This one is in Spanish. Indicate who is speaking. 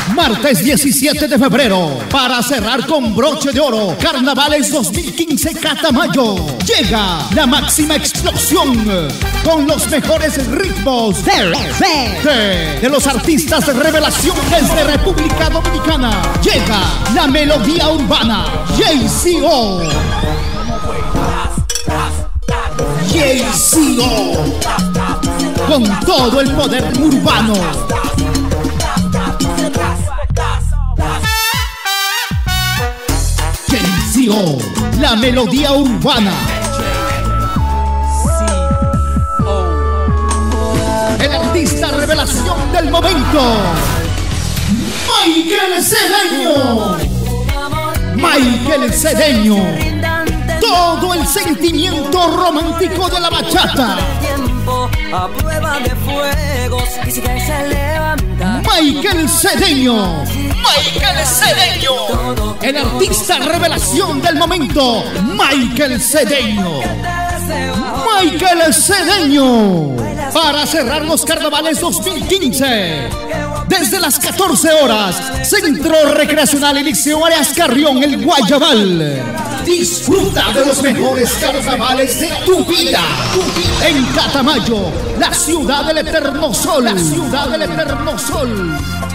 Speaker 1: Martes 17 de febrero, para cerrar con broche de oro, Carnavales 2015 Catamayo. Llega la máxima explosión con los mejores ritmos de los artistas de revelación desde República Dominicana. Llega la melodía urbana, JCO. JCO, con todo el poder urbano. JCO, la melodía urbana. El artista revelación del momento, Michael Cedeño. Michael Cedeño. Todo el sentimiento romántico de la bachata. Michael Cedeño. Michael Cedeño. El artista revelación del momento, Michael Cedeño. Michael Cedeño. Para cerrar los Carnavales 2015. Desde las 14 horas, Centro Recreacional y Liceo Arias Carrión, El Guayabal. Disfruta de los mejores carnavales de tu vida. En Catamayo, la ciudad del eterno sol. La ciudad del eterno sol.